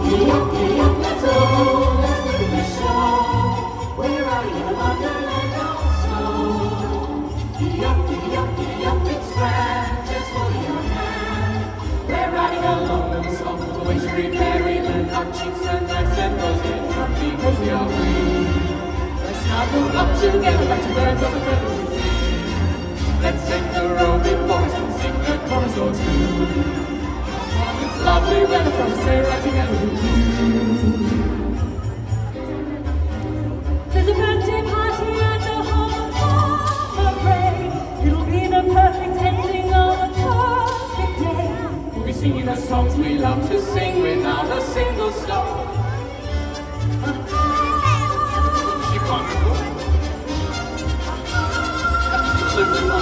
let's go, let's do the show. Where are you, Wonderland of snow? Giddy up, it's grand, just hold your hand. We're riding along with the song of the wintry fairyland. Our cheeks and necks and roses get happy because we are free. Let's snuggle up together like two birds of a feather. Let's take the road before us and sing the chorus or two. It's lovely weather from a sleigh ride together with you. There's a birthday party at the home of Farmer Gray. It'll be the perfect ending of a perfect day. We'll be singing the songs we love to sing without a single stop. She can't.